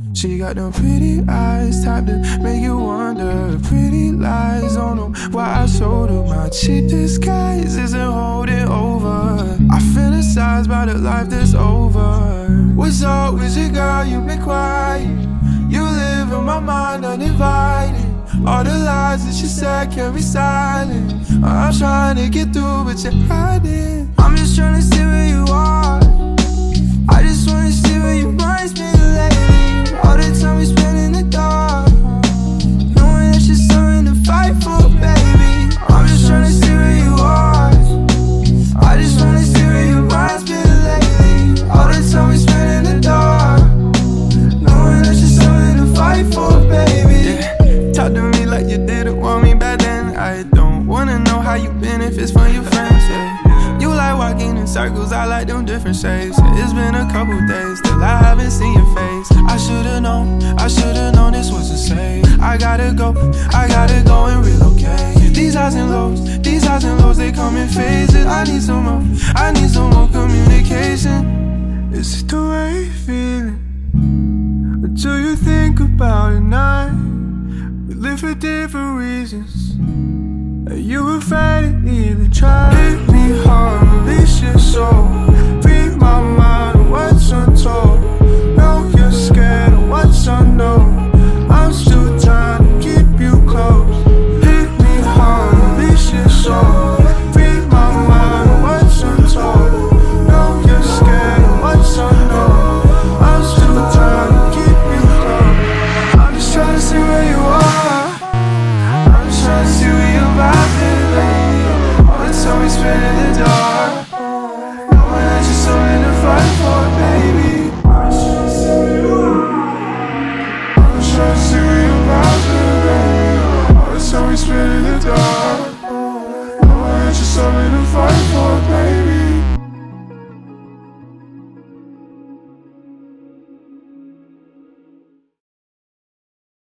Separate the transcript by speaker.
Speaker 1: She got them pretty eyes, type to make you wonder. Pretty lies, don't know why I showed her. My cheap disguise isn't holding over. I fantasize about a life that's over. What's up with you, girl? You been quiet. You live in my mind uninvited. All the lies that you said can't be silent. I'm trying to get through, but you're hiding. I'm just trying to see where you are. I just wanna see where your mind's been lately. All the time we spend in the dark, knowing that you're something to fight for, baby. I'm just trying to see where you are. I just wanna see where your mind's been lately. All the time we spend in the dark, knowing that you're something to fight for, baby. Yeah. Talk to me like you didn't want me back then. I don't wanna know how you been if it's from your friends, yeah. You like walking in circles, I like them different shades. It's been a couple days, still I haven't seen your face. I should've known this was a save. I gotta go and relocate. These highs and lows, they come in phases. I need some more communication. Is it the way you're feeling? Or do you think about it night? We live for different reasons. Are you afraid to even try? Hit me hard, release your soul.